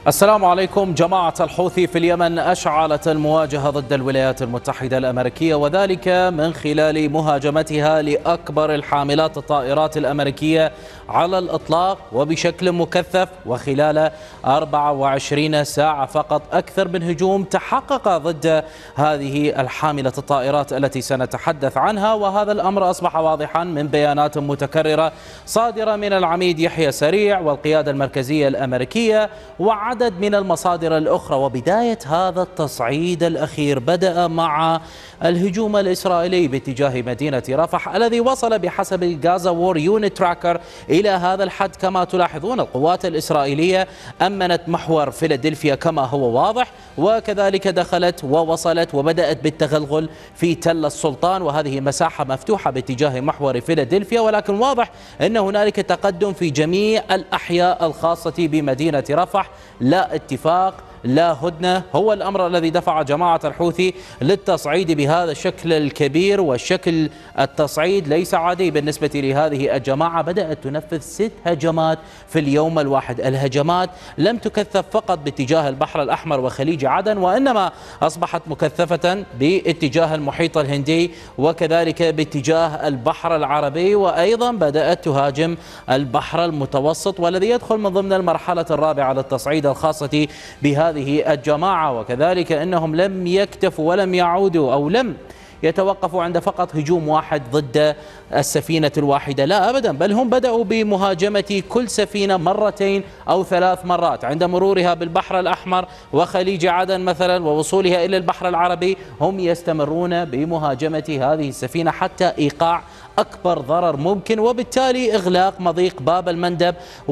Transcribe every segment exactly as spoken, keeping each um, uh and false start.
السلام عليكم. جماعة الحوثي في اليمن أشعلت المواجهة ضد الولايات المتحدة الأمريكية، وذلك من خلال مهاجمتها لأكبر الحاملات الطائرات الأمريكية على الإطلاق وبشكل مكثف، وخلال أربع وعشرين ساعة فقط أكثر من هجوم تحقق ضد هذه الحاملة الطائرات التي سنتحدث عنها. وهذا الأمر أصبح واضحا من بيانات متكررة صادرة من العميد يحيى سريع والقيادة المركزية الأمريكية وعدد عدد من المصادر الأخرى. وبداية هذا التصعيد الأخير بدأ مع الهجوم الإسرائيلي باتجاه مدينة رفح الذي وصل بحسب غازا وور يونت تراكر إلى هذا الحد. كما تلاحظون القوات الإسرائيلية أمنت محور فيلادلفيا كما هو واضح، وكذلك دخلت ووصلت وبدأت بالتغلغل في تل السلطان، وهذه مساحة مفتوحة باتجاه محور فيلادلفيا، ولكن واضح أن هنالك تقدم في جميع الأحياء الخاصة بمدينة رفح. لا اتفاق، لا هدنة، هو الأمر الذي دفع جماعة الحوثي للتصعيد بهذا الشكل الكبير. والشكل التصعيد ليس عادي بالنسبة لهذه الجماعة، بدأت تنفذ ست هجمات في اليوم الواحد. الهجمات لم تكثف فقط باتجاه البحر الأحمر وخليج عدن، وإنما أصبحت مكثفة باتجاه المحيط الهندي وكذلك باتجاه البحر العربي، وأيضا بدأت تهاجم البحر المتوسط، والذي يدخل من ضمن المرحلة الرابعة للتصعيد الخاصة بهذه هذه الجماعة. وكذلك أنهم لم يكتفوا ولم يعودوا أو لم يتوقفوا عند فقط هجوم واحد ضد السفينة الواحدة، لا أبدا، بل هم بدأوا بمهاجمة كل سفينة مرتين أو ثلاث مرات عند مرورها بالبحر الأحمر وخليج عدن مثلا ووصولها إلى البحر العربي. هم يستمرون بمهاجمة هذه السفينة حتى إيقاع أكبر ضرر ممكن، وبالتالي إغلاق مضيق باب المندب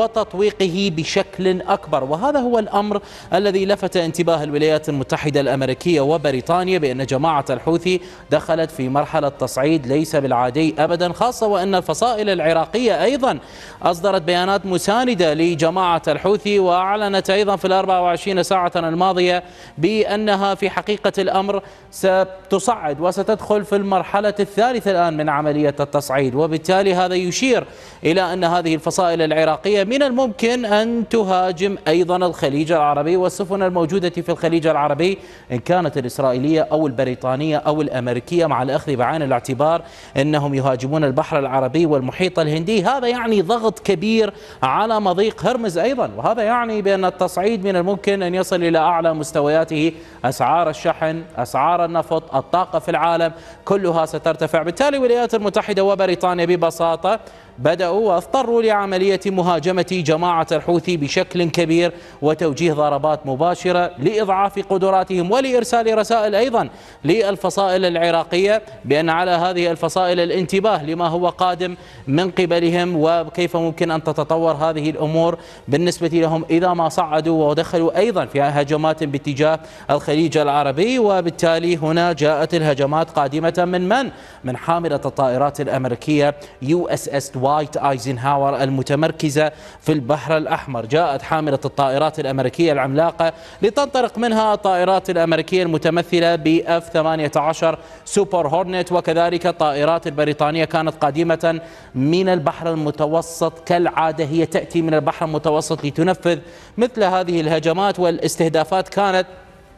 وتطويقه بشكل أكبر. وهذا هو الأمر الذي لفت انتباه الولايات المتحدة الأمريكية وبريطانيا، بأن جماعة الحوثي دخلت في مرحلة تصعيد ليس بالعادي أبدا، خاصة وأن الفصائل العراقية أيضا أصدرت بيانات مساندة لجماعة الحوثي، وأعلنت أيضا في الأربع وعشرين ساعة الماضية بأنها في حقيقة الأمر ستصعد وستدخل في المرحلة الثالثة الآن من عملية التصعيد. وبالتالي هذا يشير إلى أن هذه الفصائل العراقية من الممكن أن تهاجم أيضا الخليج العربي والسفن الموجودة في الخليج العربي، إن كانت الإسرائيلية أو البريطانية أو الأمريكية، مع الأخذ بعين الاعتبار أنهم يهاجمون البحر العربي والمحيط الهندي. هذا يعني ضغط كبير على مضيق هرمز أيضا، وهذا يعني بأن التصعيد من الممكن أن يصل إلى أعلى مستوياته. أسعار الشحن، أسعار النفط، الطاقة في العالم كلها سترتفع. بالتالي الولايات المتحدة وبريطانيا ببساطة بدأوا واضطروا لعملية مهاجمة جماعة الحوثي بشكل كبير وتوجيه ضربات مباشرة لإضعاف قدراتهم ولإرسال رسائل أيضا للفصائل العراقية بأن على هذه الفصائل الانتباه لما هو قادم من قبلهم، وكيف ممكن أن تتطور هذه الأمور بالنسبة لهم إذا ما صعدوا ودخلوا أيضا في هجمات باتجاه الخليج العربي. وبالتالي هنا جاءت الهجمات قادمة من من؟ من حاملة الطائرات الأمريكية يو اس اس وايت ايزنهاور المتمركزة في البحر الأحمر. جاءت حاملة الطائرات الأمريكية العملاقة لتنطلق منها الطائرات الأمريكية المتمثلة ب إف ثمانية عشر سوبر هورنت، وكذلك الطائرات البريطانية كانت قادمة من البحر المتوسط كالعادة. هي تأتي من البحر المتوسط لتنفذ مثل هذه الهجمات، والاستهدافات كانت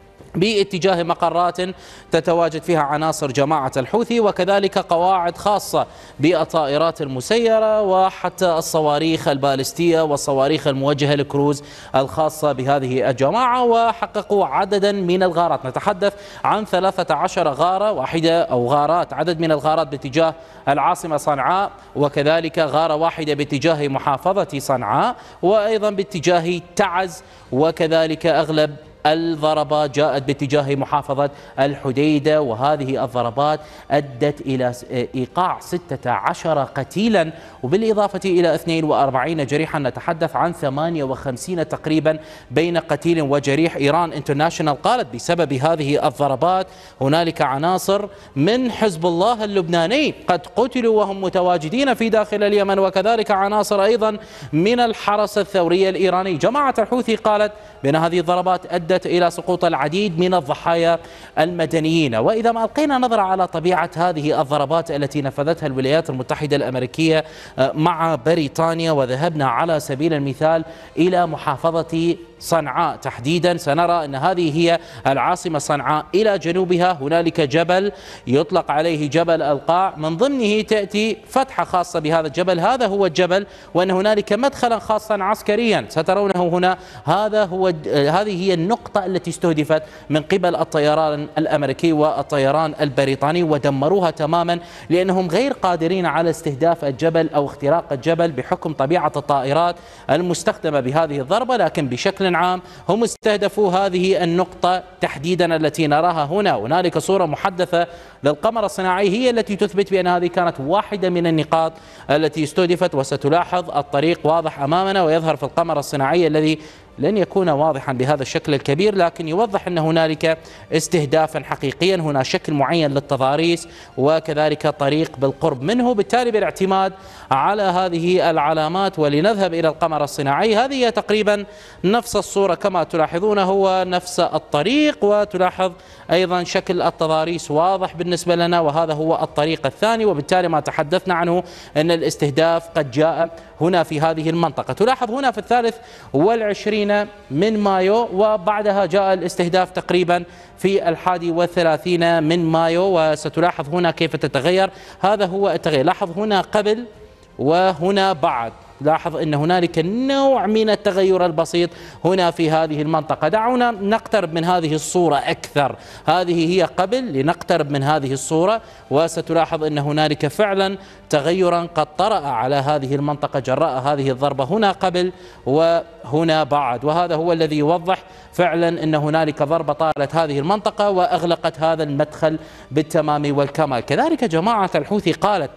باتجاه مقرات تتواجد فيها عناصر جماعة الحوثي، وكذلك قواعد خاصة بالطائرات المسيرة وحتى الصواريخ البالستية والصواريخ الموجهة للكروز الخاصة بهذه الجماعة. وحققوا عددا من الغارات، نتحدث عن ثلاثة عشر غارة واحدة أو غارات، عدد من الغارات باتجاه العاصمة صنعاء، وكذلك غارة واحدة باتجاه محافظة صنعاء، وأيضا باتجاه تعز، وكذلك أغلب الضربات جاءت باتجاه محافظة الحديدة. وهذه الضربات أدت إلى إيقاع ستة عشر قتيلا وبالإضافة إلى اثنين وأربعين جريحا. نتحدث عن ثمانية وخمسين تقريبا بين قتيل وجريح. إيران انترناشونال قالت بسبب هذه الضربات هنالك عناصر من حزب الله اللبناني قد قتلوا وهم متواجدين في داخل اليمن، وكذلك عناصر أيضا من الحرس الثوري الإيراني. جماعة الحوثي قالت بأن هذه الضربات أدت أدت إلى سقوط العديد من الضحايا المدنيين. وإذا ما ألقينا نظرة على طبيعة هذه الضربات التي نفذتها الولايات المتحدة الأمريكية مع بريطانيا، وذهبنا على سبيل المثال إلى محافظة صنعاء تحديدا، سنرى أن هذه هي العاصمة صنعاء. إلى جنوبها هنالك جبل يطلق عليه جبل القاع، من ضمنه تأتي فتحة خاصة بهذا الجبل، هذا هو الجبل، وأن هنالك مدخلا خاصا عسكريا سترونه هنا. هذا هو هذه هي النقطة التي استهدفت من قبل الطيران الأمريكي والطيران البريطاني، ودمروها تماما لأنهم غير قادرين على استهداف الجبل أو اختراق الجبل بحكم طبيعة الطائرات المستخدمة بهذه الضربة. لكن بشكل عام هم استهدفوا هذه النقطة تحديدا التي نراها هنا. هنالك صورة محدثة للقمر الصناعي هي التي تثبت بأن هذه كانت واحدة من النقاط التي استهدفت، وستلاحظ الطريق واضح أمامنا ويظهر في القمر الصناعي الذي لن يكون واضحا بهذا الشكل الكبير، لكن يوضح أن هنالك استهدافا حقيقيا. هنا شكل معين للتضاريس وكذلك طريق بالقرب منه. بالتالي بالاعتماد على هذه العلامات ولنذهب إلى القمر الصناعي، هذه تقريبا نفس الصورة كما تلاحظون، هو نفس الطريق، وتلاحظ أيضا شكل التضاريس واضح بالنسبة لنا، وهذا هو الطريق الثاني. وبالتالي ما تحدثنا عنه أن الاستهداف قد جاء هنا في هذه المنطقة. تلاحظ هنا في الثالث والعشرين من مايو، وبعدها جاء الاستهداف تقريبا في الحادي والثلاثين من مايو، وستلاحظ هنا كيف تتغير. هذا هو التغيير، لاحظ هنا قبل وهنا بعد، لاحظ أن هنالك نوع من التغير البسيط هنا في هذه المنطقة. دعونا نقترب من هذه الصورة أكثر، هذه هي قبل، لنقترب من هذه الصورة وستلاحظ أن هنالك فعلا تغيرا قد طرأ على هذه المنطقة جراء هذه الضربة، هنا قبل وهنا بعد. وهذا هو الذي يوضح فعلا أن هنالك ضربة طالت هذه المنطقة وأغلقت هذا المدخل بالتمام والكمال. كذلك جماعة الحوثي قالت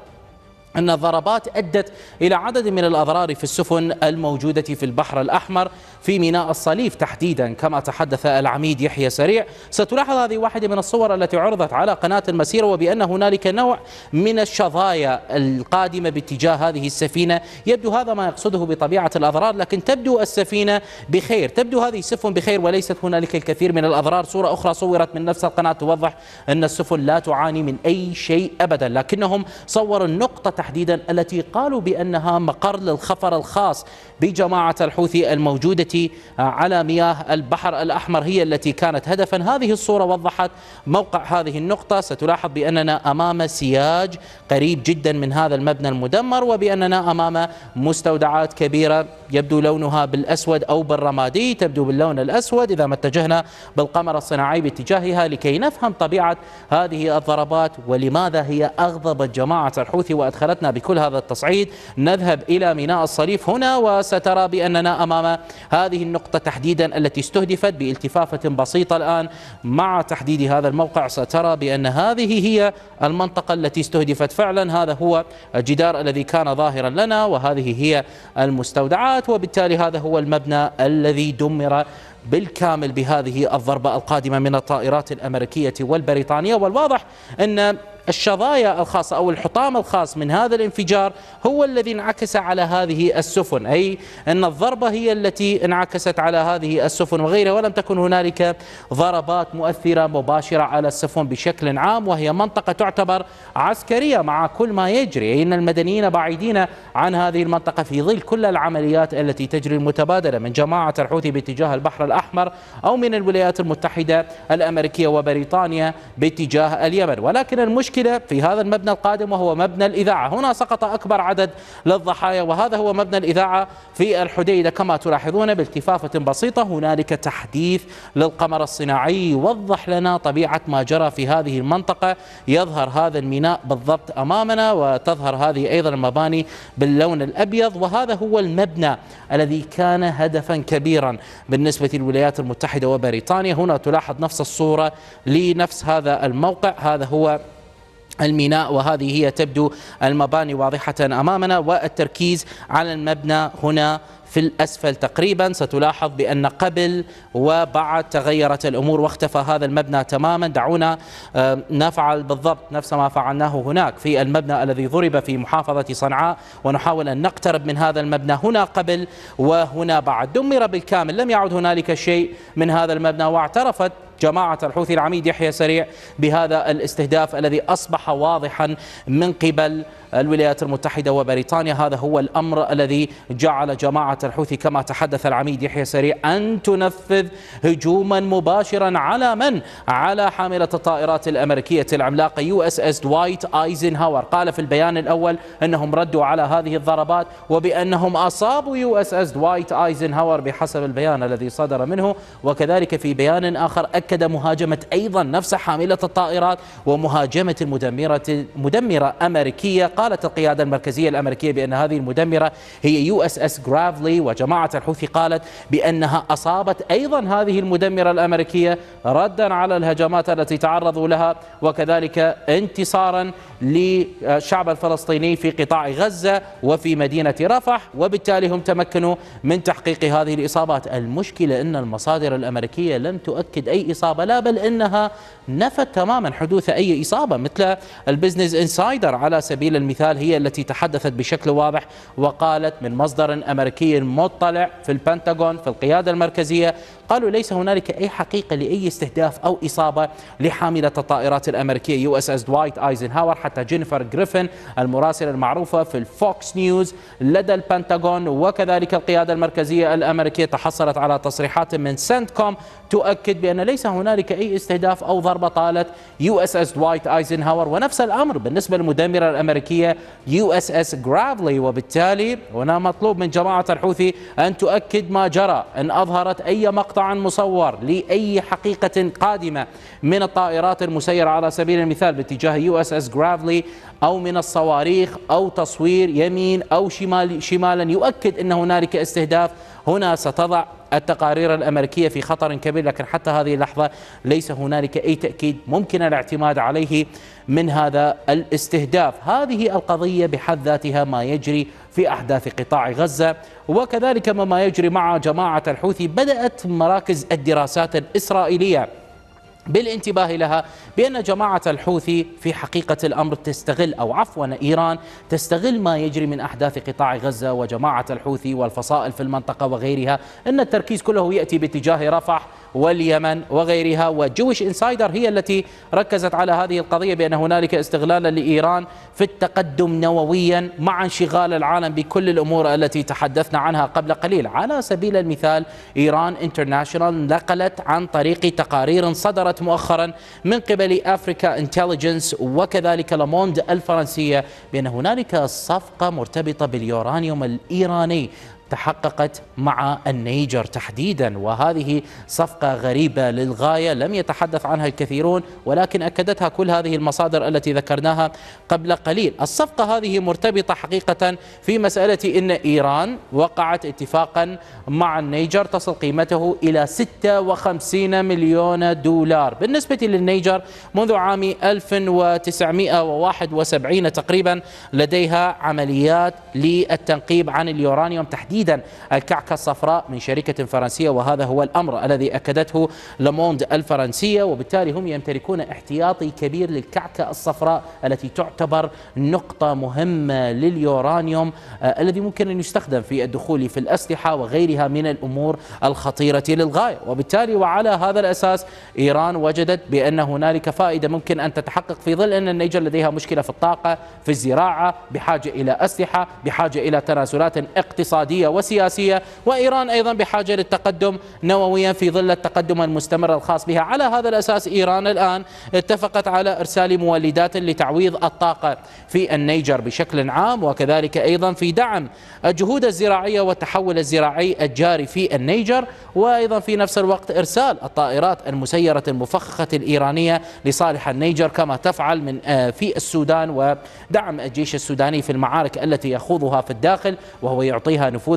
أن الضربات أدت إلى عدد من الأضرار في السفن الموجودة في البحر الأحمر في ميناء الصليف تحديدا كما تحدث العميد يحيى سريع. ستلاحظ هذه واحدة من الصور التي عرضت على قناة المسيرة، وبأن هنالك نوع من الشظايا القادمة باتجاه هذه السفينة. يبدو هذا ما يقصده بطبيعة الأضرار، لكن تبدو السفينة بخير، تبدو هذه السفن بخير وليست هنالك الكثير من الأضرار. صورة أخرى صورت من نفس القناة توضح أن السفن لا تعاني من أي شيء أبدا، لكنهم صوروا النقطة تحديدا التي قالوا بأنها مقر للخفر الخاص بجماعة الحوثي الموجودة على مياه البحر الأحمر هي التي كانت هدفا. هذه الصورة وضحت موقع هذه النقطة. ستلاحظ بأننا أمام سياج قريب جدا من هذا المبنى المدمر، وبأننا أمام مستودعات كبيرة يبدو لونها بالأسود أو بالرمادي، تبدو باللون الأسود إذا ما اتجهنا بالقمر الصناعي باتجاهها لكي نفهم طبيعة هذه الضربات ولماذا هي أغضبت جماعة الحوثي وأدخلتنا بكل هذا التصعيد. نذهب إلى ميناء الصليف هنا وسترى بأننا أمام هذه النقطة تحديدا التي استهدفت بالتفافة بسيطة. الآن مع تحديد هذا الموقع سترى بأن هذه هي المنطقة التي استهدفت فعلا. هذا هو الجدار الذي كان ظاهرا لنا، وهذه هي المستودعات، وبالتالي هذا هو المبنى الذي دمر بالكامل بهذه الضربة القادمة من الطائرات الأمريكية والبريطانية. والواضح أن الشظايا الخاصة أو الحطام الخاص من هذا الانفجار هو الذي انعكس على هذه السفن، أي أن الضربة هي التي انعكست على هذه السفن وغيرها، ولم تكن هنالك ضربات مؤثرة مباشرة على السفن بشكل عام، وهي منطقة تعتبر عسكرية مع كل ما يجري، أي أن المدنيين بعيدين عن هذه المنطقة في ظل كل العمليات التي تجري المتبادلة من جماعة الحوثي باتجاه البحر الأحمر أو من الولايات المتحدة الأمريكية وبريطانيا باتجاه اليمن. ولكن المشكلة في هذا المبنى القادم وهو مبنى الإذاعة، هنا سقط أكبر عدد للضحايا، وهذا هو مبنى الإذاعة في الحديدة كما تلاحظون بالتفافة بسيطة. هنالك تحديث للقمر الصناعي يوضح لنا طبيعة ما جرى في هذه المنطقة. يظهر هذا الميناء بالضبط أمامنا، وتظهر هذه أيضا المباني باللون الأبيض، وهذا هو المبنى الذي كان هدفا كبيرا بالنسبة للولايات المتحدة وبريطانيا. هنا تلاحظ نفس الصورة لنفس هذا الموقع، هذا هو الميناء، وهذه هي تبدو المباني واضحة أمامنا، والتركيز على المبنى هنا في الأسفل تقريبا. ستلاحظ بأن قبل وبعد تغيرت الأمور واختفى هذا المبنى تماما. دعونا نفعل بالضبط نفس ما فعلناه هناك في المبنى الذي ضرب في محافظة صنعاء، ونحاول أن نقترب من هذا المبنى هنا قبل وهنا بعد. دمر بالكامل، لم يعد هنالك شيء من هذا المبنى، واعترفت جماعة الحوثي العميد يحيى سريع بهذا الاستهداف الذي أصبح واضحا من قبل الولايات المتحدة وبريطانيا. هذا هو الأمر الذي جعل جماعة الحوثي كما تحدث العميد يحيى سريع أن تنفذ هجوما مباشرا على من؟ على حاملة الطائرات الأمريكية العملاقة يو اس اس دوايت ايزنهاور. قال في البيان الأول أنهم ردوا على هذه الضربات وبأنهم أصابوا يو اس اس دوايت ايزنهاور بحسب البيان الذي صدر منه. وكذلك في بيان آخر أكد مهاجمة أيضا نفس حاملة الطائرات ومهاجمة المدمرة مدمرة أمريكية. قالت القيادة المركزية الأمريكية بأن هذه المدمرة هي يو اس اس جرافلي، وجماعة الحوثي قالت بأنها أصابت أيضا هذه المدمرة الأمريكية ردا على الهجمات التي تعرضوا لها، وكذلك انتصارا للشعب الفلسطيني في قطاع غزة وفي مدينة رفح، وبالتالي هم تمكنوا من تحقيق هذه الإصابات. المشكلة أن المصادر الأمريكية لم تؤكد أي إصابة، لا بل إنها نفت تماما حدوث أي إصابة، مثل البزنس انسايدر على سبيل المثال هي التي تحدثت بشكل واضح وقالت من مصدر أمريكي مطلع في البنتاغون في القيادة المركزية، قالوا ليس هنالك أي حقيقة لأي استهداف أو إصابة لحاملة الطائرات الأمريكية يو اس اس دوايت ايزنهاور. حتى جينيفر جريفن المراسلة المعروفة في الفوكس نيوز لدى البنتاغون وكذلك القيادة المركزية الأمريكية تحصلت على تصريحات من سنتكوم تؤكد بأن ليس هنالك أي استهداف أو ضربة طالت يو اس اس دوايت ايزنهاور. ونفس الأمر بالنسبة للمدمرة الأمريكية يو اس اس جرافلي. وبالتالي هنا مطلوب من جماعة الحوثي أن تؤكد ما جرى، أن أظهرت أي مقطع مصور لأي حقيقة قادمة من الطائرات المسيرة على سبيل المثال باتجاه يو اس اس جرافلي أو من الصواريخ أو تصوير يمين أو شمال شمالا يؤكد أن هنالك استهداف، هنا ستضع التقارير الأمريكية في خطر كبير. لكن حتى هذه اللحظة ليس هنالك أي تأكيد ممكن الاعتماد عليه من هذا الاستهداف. هذه القضية بحد ذاتها ما يجري في أحداث قطاع غزة، وكذلك ما يجري مع جماعة الحوثي. بدأت مراكز الدراسات الإسرائيلية بالانتباه لها بأن جماعة الحوثي في حقيقة الأمر تستغل أو عفوا إيران تستغل ما يجري من أحداث قطاع غزة وجماعة الحوثي والفصائل في المنطقة وغيرها، أن التركيز كله يأتي باتجاه رفح واليمن وغيرها. وجويش انسايدر هي التي ركزت على هذه القضية بأن هنالك استغلالا لإيران في التقدم نوويا مع انشغال العالم بكل الأمور التي تحدثنا عنها قبل قليل. على سبيل المثال إيران انترناشونال نقلت عن طريق تقارير صدرت مؤخرا من قبل أفريكا انتليجنس وكذلك لاموند الفرنسية بأن هنالك صفقة مرتبطة باليورانيوم الإيراني تحققت مع النيجر تحديدا، وهذه صفقة غريبة للغاية لم يتحدث عنها الكثيرون، ولكن أكدتها كل هذه المصادر التي ذكرناها قبل قليل. الصفقة هذه مرتبطة حقيقة في مسألة إن إيران وقعت اتفاقا مع النيجر تصل قيمته إلى ستة وخمسين مليون دولار. بالنسبة للنيجر منذ عام ألف وتسعمئة وواحد وسبعين تقريبا لديها عمليات للتنقيب عن اليورانيوم تحديدا الكعكة الصفراء من شركة فرنسية، وهذا هو الأمر الذي أكدته لاموند الفرنسية. وبالتالي هم يمتلكون احتياطي كبير للكعكة الصفراء التي تعتبر نقطة مهمة لليورانيوم آه الذي ممكن أن يستخدم في الدخول في الأسلحة وغيرها من الأمور الخطيرة للغاية. وبالتالي وعلى هذا الأساس إيران وجدت بأن هنالك فائدة ممكن أن تتحقق في ظل أن النيجر لديها مشكلة في الطاقة في الزراعة، بحاجة إلى أسلحة، بحاجة إلى تنازلات اقتصادية وسياسية، وإيران أيضا بحاجة للتقدم نوويا في ظل التقدم المستمر الخاص بها. على هذا الأساس إيران الآن اتفقت على إرسال مولدات لتعويض الطاقة في النيجر بشكل عام، وكذلك أيضا في دعم الجهود الزراعية والتحول الزراعي الجاري في النيجر، وأيضا في نفس الوقت إرسال الطائرات المسيرة المفخخة الإيرانية لصالح النيجر كما تفعل من في السودان، ودعم الجيش السوداني في المعارك التي يخوضها في الداخل وهو يعطيها نفوذ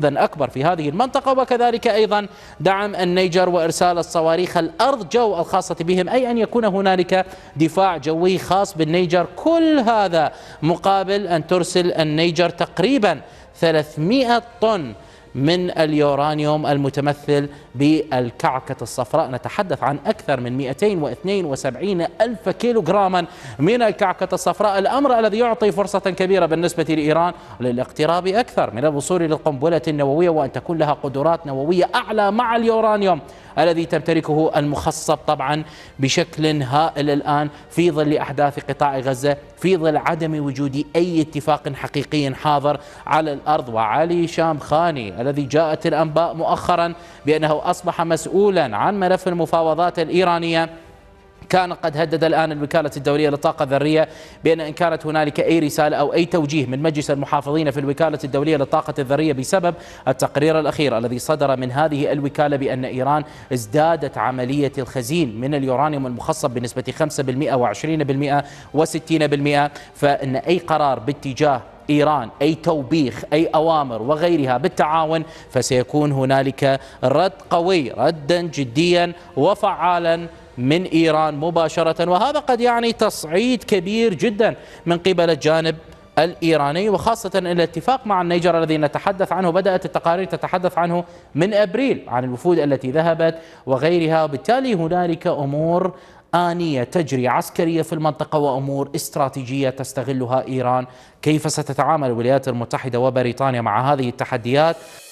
نفوذا أكبر في هذه المنطقة، وكذلك أيضا دعم النيجر وإرسال الصواريخ الأرض جو الخاصة بهم، أي أن يكون هنالك دفاع جوي خاص بالنيجر. كل هذا مقابل أن ترسل النيجر تقريبا ثلاثمئة طن من اليورانيوم المتمثل بالكعكة الصفراء. نتحدث عن أكثر من مئتين واثنين وسبعين ألف كيلوغراما من الكعكة الصفراء، الأمر الذي يعطي فرصة كبيرة بالنسبة لإيران للاقتراب أكثر من الوصول للقنبلة النووية، وأن تكون لها قدرات نووية أعلى مع اليورانيوم الذي تمتلكه المخصب طبعا بشكل هائل الآن في ظل أحداث قطاع غزة، في ظل عدم وجود أي اتفاق حقيقي حاضر على الأرض. وعلي شامخاني الذي جاءت الأنباء مؤخرا بأنه أصبح مسؤولا عن ملف المفاوضات الإيرانية، كان قد هدد الآن الوكالة الدولية للطاقة الذرية بأن إن كانت هنالك أي رسالة أو أي توجيه من مجلس المحافظين في الوكالة الدولية للطاقة الذرية بسبب التقرير الأخير الذي صدر من هذه الوكالة بأن إيران ازدادت عملية الخزين من اليورانيوم المخصب بنسبة خمسة بالمئة وعشرين بالمئة وستين بالمئة، فإن أي قرار باتجاه إيران، أي توبيخ، أي أوامر وغيرها بالتعاون، فسيكون هنالك رد قوي، ردا جديا وفعالا من إيران مباشرة. وهذا قد يعني تصعيد كبير جدا من قبل الجانب الإيراني، وخاصة أن الاتفاق مع النيجر الذي نتحدث عنه بدأت التقارير تتحدث عنه من أبريل عن الوفود التي ذهبت وغيرها، وبالتالي هنالك أمور آنية تجري عسكرية في المنطقة وأمور استراتيجية تستغلها إيران. كيف ستتعامل الولايات المتحدة وبريطانيا مع هذه التحديات؟